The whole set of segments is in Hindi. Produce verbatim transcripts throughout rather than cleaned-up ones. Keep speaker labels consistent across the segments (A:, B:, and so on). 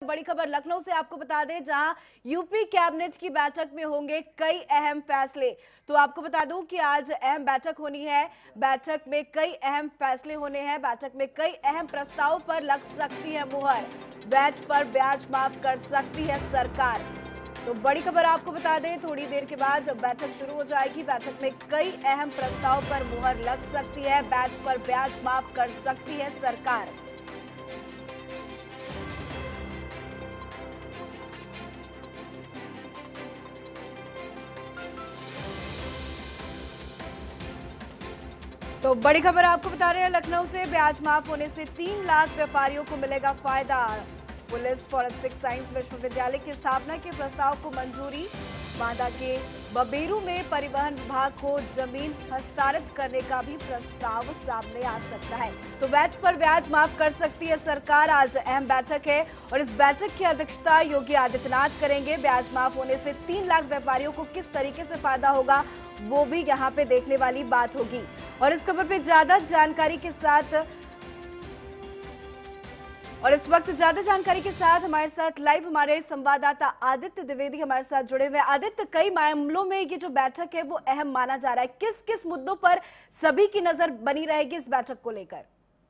A: बड़ी खबर लखनऊ से आपको बता दें, जहां यूपी कैबिनेट की बैठक में होंगे कई अहम फैसले। तो आपको बता दूं कि आज अहम बैठक होनी है। बैठक में कई अहम फैसले होने हैं। बैठक में कई अहम प्रस्तावों पर लग सकती है मुहर। वैट पर ब्याज माफ कर सकती है सरकार। तो बड़ी खबर आपको बता दें, थोड़ी देर के बाद बैठक शुरू हो जाएगी। बैठक में कई अहम प्रस्ताव पर मुहर लग सकती है। वैट पर ब्याज माफ कर सकती है सरकार। तो बड़ी खबर आपको बता रहे हैं लखनऊ से, ब्याज माफ होने से तीन लाख व्यापारियों को मिलेगा फायदा। पुलिस फॉरेंसिक साइंस विश्वविद्यालय की स्थापना के प्रस्ताव को मंजूरी। बांदा के बबेरू में परिवहन विभाग को जमीन हस्तांतरित करने का भी प्रस्ताव सामने आ सकता है। तो वैट पर ब्याज माफ कर सकती है सरकार। आज अहम बैठक है और इस बैठक की अध्यक्षता योगी आदित्यनाथ करेंगे। ब्याज माफ होने से तीन लाख व्यापारियों को किस तरीके से फायदा होगा, वो भी यहाँ पे देखने वाली बात होगी। और इस खबर पे ज्यादा जानकारी के साथ और इस वक्त ज्यादा जानकारी के साथ हमारे साथ लाइव हमारे संवाददाता आदित्य द्विवेदी हमारे साथ जुड़े हुए। आदित्य, कई मामलों में ये जो बैठक है वो अहम माना जा रहा है। किस किस मुद्दों पर सभी की नजर बनी रहेगी इस बैठक को लेकर?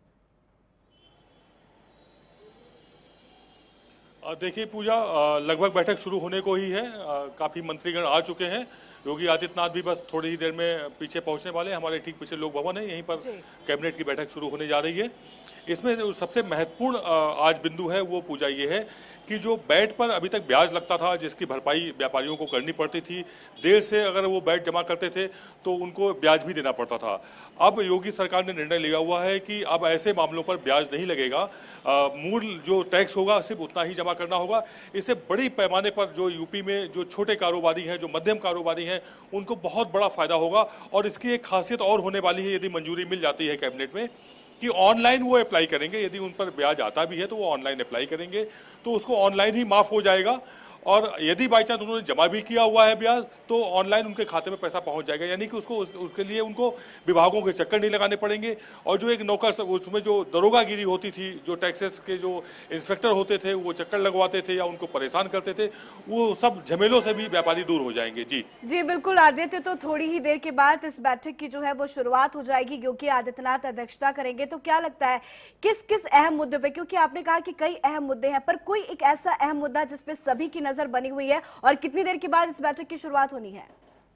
B: देखिए पूजा, लगभग बैठक शुरू होने को ही है। काफी मंत्रीगण आ चुके हैं। योगी आदित्यनाथ भी बस थोड़ी ही देर में पीछे पहुंचने वाले हैं। हमारे ठीक पीछे लोक भवन है, यहीं पर कैबिनेट की बैठक शुरू होने जा रही है। इसमें जो सबसे महत्वपूर्ण आज बिंदु है वो पूजा ये है कि जो वैट पर अभी तक ब्याज लगता था, जिसकी भरपाई व्यापारियों को करनी पड़ती थी, देर से अगर वो वैट जमा करते थे तो उनको ब्याज भी देना पड़ता था। अब योगी सरकार ने निर्णय लिया हुआ है कि अब ऐसे मामलों पर ब्याज नहीं लगेगा। मूल जो टैक्स होगा सिर्फ उतना ही जमा करना होगा। इससे बड़ी पैमाने पर जो यूपी में जो छोटे कारोबारी हैं, जो मध्यम कारोबारी हैं, उनको बहुत बड़ा फायदा होगा। और इसकी एक खासियत और होने वाली है, यदि मंजूरी मिल जाती है कैबिनेट में, कि ऑनलाइन वो अप्लाई करेंगे। यदि उन पर ब्याज आता भी है तो वो ऑनलाइन अप्लाई करेंगे, तो उसको ऑनलाइन ही माफ हो जाएगा। और यदि बाई चांस उन्होंने जमा भी किया हुआ है ब्याज, तो ऑनलाइन उनके खाते में पैसा पहुंच जाएगा। यानी कि उसको उस, उसके लिए उनको विभागों के चक्कर नहीं लगाने पड़ेंगे। और जो एक नौकर, उसमें जो दरोगागिरी होती थी, जो टैक्सेस के जो इंस्पेक्टर होते थे वो चक्कर लगवाते थे या उनको परेशान करते थे, वो सब झमेलों से भी व्यापारी दूर हो जाएंगे। जी
A: जी बिल्कुल आदित्य, तो थोड़ी ही देर के बाद इस बैठक की जो है वो शुरुआत हो जाएगी। योगी आदित्यनाथ अध्यक्षता करेंगे। तो क्या लगता है किस किस अहम मुद्दों पे, क्योंकि आपने कहा कि कई अहम मुद्दे हैं, पर कोई एक ऐसा अहम मुद्दा जिसपे सभी की नजर बनी हुई है, और कितनी देर के बाद इस बैठक की शुरुआत होनी है?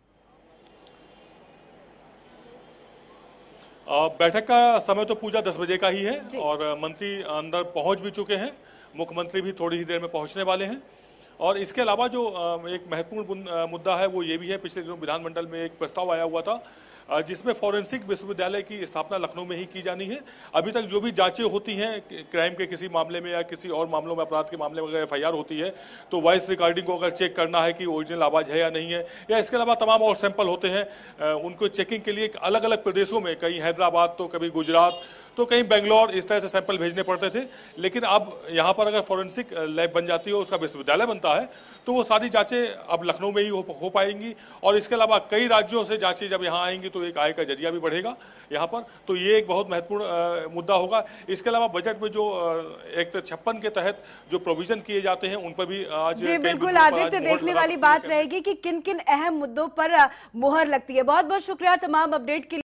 B: बैठक का समय तो पूजा दस बजे का ही है और मंत्री अंदर पहुंच भी चुके हैं। मुख्यमंत्री भी थोड़ी ही देर में पहुंचने वाले हैं। और इसके अलावा जो एक महत्वपूर्ण मुद्दा है वो ये भी है, पिछले दिनों विधानमंडल में एक प्रस्ताव आया हुआ था जिसमें फॉरेंसिक विश्वविद्यालय की स्थापना लखनऊ में ही की जानी है। अभी तक जो भी जांचें होती हैं क्राइम के किसी मामले में या किसी और मामलों में, अपराध के मामले में अगर एफ आई आर होती है तो वॉइस रिकॉर्डिंग को अगर चेक करना है कि ओरिजिनल आवाज़ है या नहीं है, या इसके अलावा तमाम और सैंपल होते हैं, उनको चेकिंग के लिए अलग अलग प्रदेशों में, कहीं हैदराबाद तो कभी गुजरात तो कहीं बेंगलोर, इस तरह से सैंपल भेजने पड़ते थे। लेकिन अब यहाँ पर अगर फॉरेंसिक लैब बन जाती है, उसका विश्वविद्यालय बनता है, तो वो सारी जांचें अब लखनऊ में ही हो, हो पाएंगी। और इसके अलावा कई राज्यों से जांचें जब यहाँ आएंगी तो एक आय का जरिया भी बढ़ेगा यहाँ पर। तो ये एक बहुत महत्वपूर्ण मुद्दा होगा। इसके अलावा बजट में जो एक छप्पन के तहत जो प्रोविजन किए जाते हैं उन पर भी आज
A: जी बिल्कुल आदित्य, देखने वाली बात रहेगी कि किन किन अहम मुद्दों पर मुहर लगती है। बहुत बहुत शुक्रिया तमाम अपडेट के लिए।